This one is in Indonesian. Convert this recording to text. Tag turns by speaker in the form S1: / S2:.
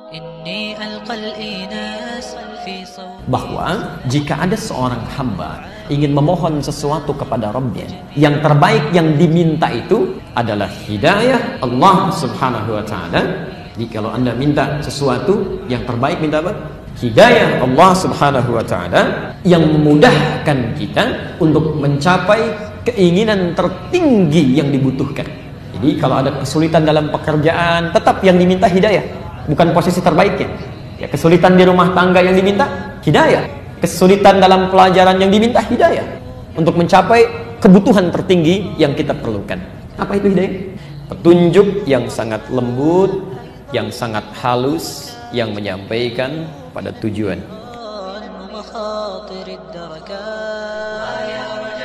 S1: bahwa jika ada seorang hamba ingin memohon sesuatu kepada Rabbnya, yang terbaik yang diminta itu adalah hidayah Allah Subhanahu wa Ta'ala. Jadi kalau Anda minta sesuatu, yang terbaik minta apa? Hidayah Allah Subhanahu wa Ta'ala yang memudahkan kita untuk mencapai keinginan tertinggi yang dibutuhkan. Jadi kalau ada kesulitan dalam pekerjaan, tetap yang diminta hidayah, bukan posisi terbaiknya. Ya, kesulitan di rumah tangga yang diminta hidayah, kesulitan dalam pelajaran yang diminta hidayah, untuk mencapai kebutuhan tertinggi yang kita perlukan. Apa itu hidayah? Petunjuk yang sangat lembut, yang sangat halus, yang menyampaikan pada tujuan.